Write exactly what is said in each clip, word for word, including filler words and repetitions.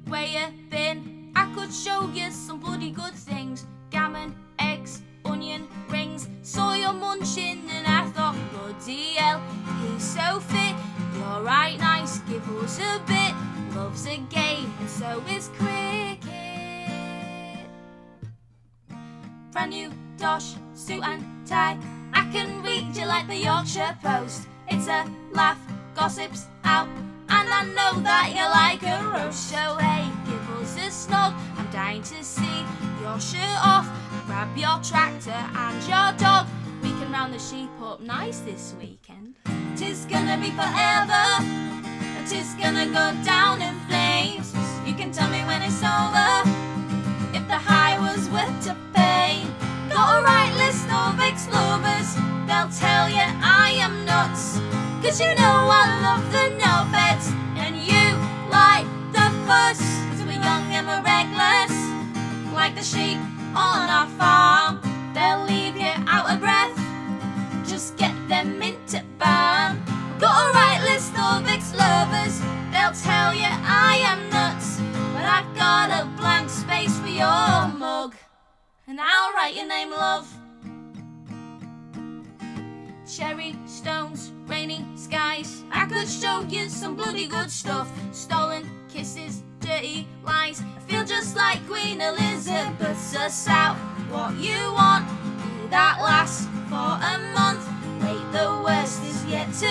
where you been? I could show you some bloody good things. Gammon, eggs, onion rings. Saw you munching and I thought, bloody hell, he's so fit. You're right nice, give us a bit. Love's a game and so is cricket. Brand new dosh, suit and tie. I can read you like the Yorkshire Post. It's a laugh, gossip's out, and I know that you like a roast. So hey, give us a snog. I'm dying to see your shirt off. Grab your tractor and your dog. We can round the sheep up nice this weekend. 'Tis gonna be forever. 'Tis gonna go down in flames. You can tell me when it's over if the high was worth the pain. Got a right list of ex-lovers. They'll tell you I am nuts, 'cause you know I love the no-beds and you like the fuss. 'Cause we're young and we're reckless, like the sheep on our farm. They'll leave you out of breath, just get them into balm. Got a right list of ex-lovers. They'll tell you I am nuts, but I've got a blank space for your mug, and I'll write your name, love. Cherry stones, rainy skies. I could show you some bloody good stuff. Stolen kisses, dirty lies. I feel just like Queen Elizabeth. Suss out what you want. Be that lass for a month. Wait, the worst is yet to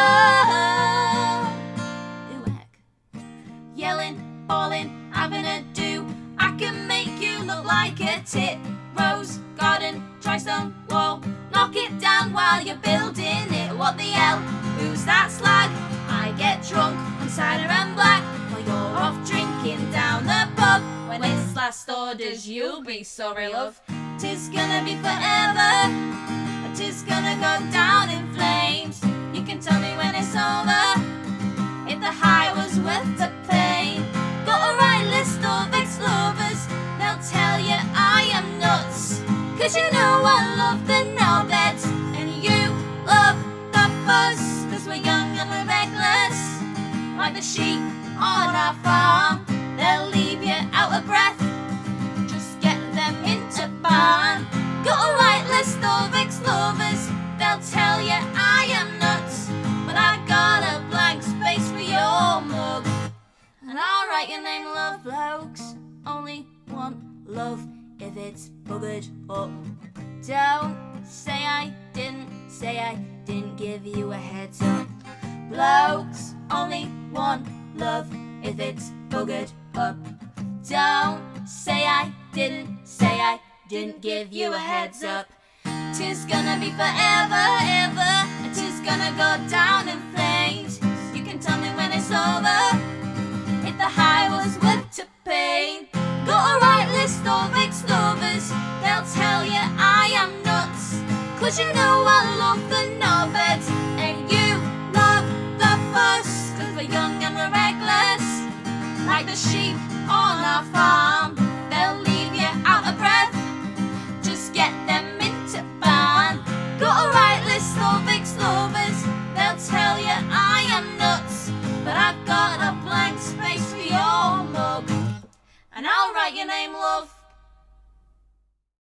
come. Who heck? Yelling, bawling, having a do. I can make you look like a tit. Rose garden, dry stone wall. Knock it down while you're building it. What the hell? Who's that slag? I get drunk on cider and black while you're off drinking down the pub. When it's last orders, you'll be sorry, love. 'Tis gonna be forever. 'Tis gonna go down in flames. You can tell me when it's over if the high was worth the pain. Got a right list of ex-lovers. They'll tell you I am nuts, 'cause you know I love the no-beds and you love the fuss. 'Cause we're young and we're reckless, like the sheep on our farm. They'll leave you out of breath, just get them into barn. Got a right list of ex-lovers. They'll tell you I am nuts, but I've got a blank space for your mug, and I'll write your name, love. Blokes only want love if it's buggered up. Don't say I didn't, say I didn't give you a heads up. Blokes only want love if it's buggered up. Don't say I didn't, say I didn't give you a heads up. 'Tis gonna be forever, ever. 'Tis gonna go down in flames. You can tell me when it's over if the high was worth the pain. Got a right list of ex-lovers. They'll tell you I am nuts, 'cause you know I love the no-beds and you love the fuss. 'Cause we're young and we're reckless, like the sheep on our farm.